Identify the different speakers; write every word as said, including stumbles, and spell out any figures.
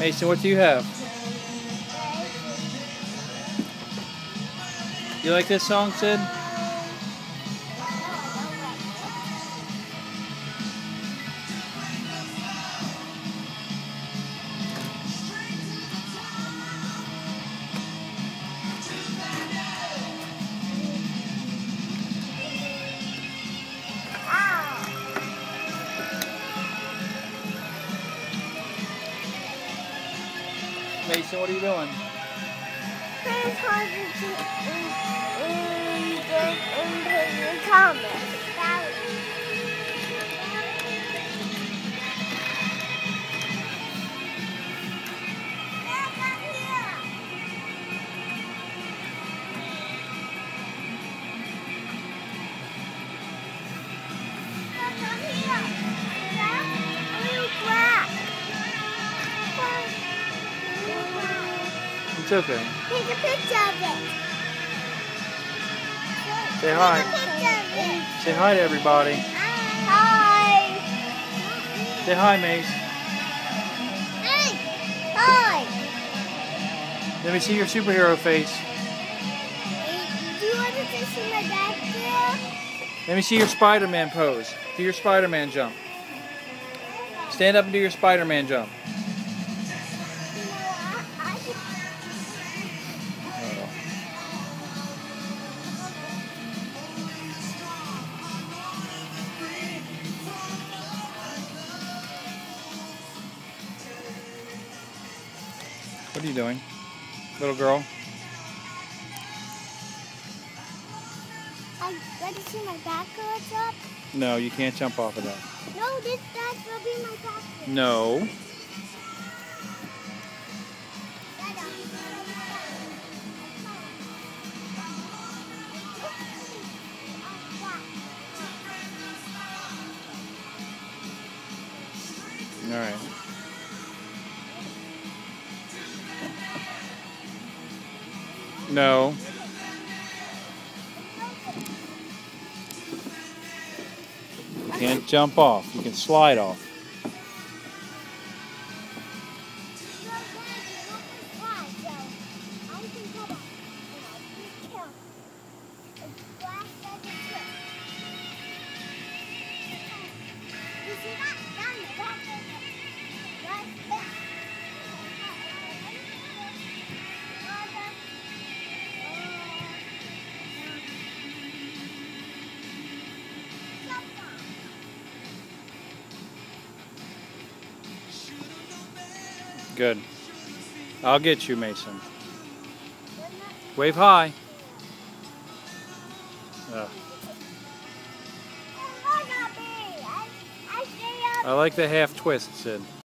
Speaker 1: Mason, what do you have? You like this song, Sid? Mason, what are you doing?
Speaker 2: It's hard to in, in, in the comments.
Speaker 1: It's okay.
Speaker 2: Take a picture of it.
Speaker 1: Say hi.
Speaker 2: Take a picture of it.
Speaker 1: Say hi to everybody.
Speaker 2: Hi.
Speaker 1: Say hi, Mace.
Speaker 2: Hey. Hi.
Speaker 1: Let me see your superhero face.
Speaker 2: Do you want to see my back there?
Speaker 1: Let me see your Spider-Man pose. Do your Spider-Man jump. Stand up and do your Spider-Man jump. What are you doing, little girl?
Speaker 2: I got to see my back goes up.
Speaker 1: No, you can't jump off of that.
Speaker 2: No, this that will be my back.
Speaker 1: No. All right. No. You can't jump off. You can slide off. Good. I'll get you, Mason. Wave hi. Uh. I like the half twist, Sid.